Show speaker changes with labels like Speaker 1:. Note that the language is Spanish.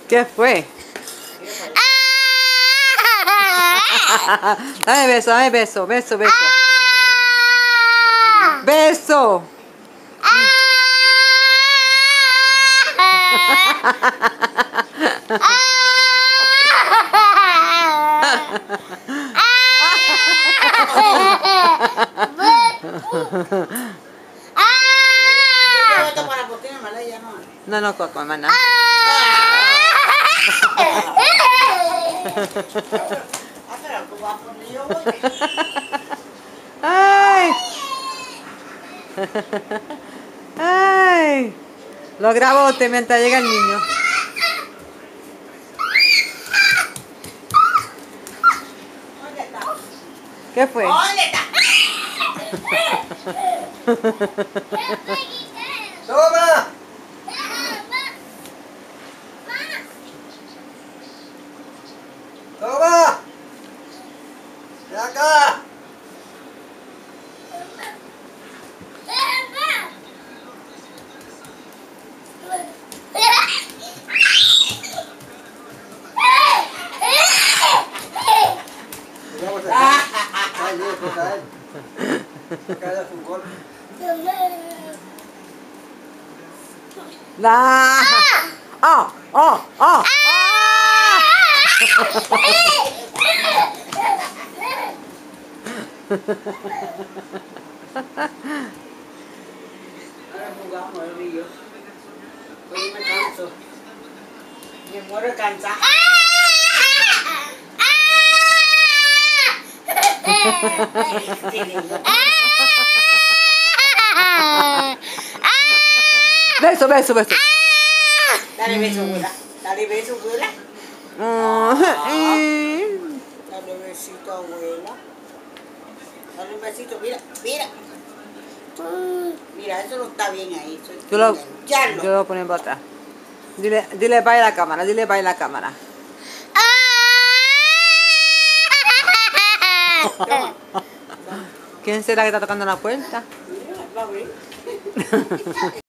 Speaker 1: ¿Qué fue? Dame beso, beso, beso. Beso. No, Coco, mana. Ay. Ay. Lo grabo mientras llega el niño. ¿Qué fue?
Speaker 2: ¡Toma! ¡Toma! ¡Ven acá!
Speaker 1: Nah. Oh.
Speaker 2: Ahora jugamos el río. Hoy me canso. Me muero de cansar.
Speaker 1: Beso.
Speaker 2: Dale beso, abuela. Dale beso, abuela. Dale besito, abuela. Dale un besito, mira. Mira, eso no está bien ahí.
Speaker 1: Yo lo voy a poner para atrás. Dile bye a la cámara,
Speaker 2: Toma.
Speaker 1: ¿Quién será que está tocando la puerta?
Speaker 2: Mira, va a ver.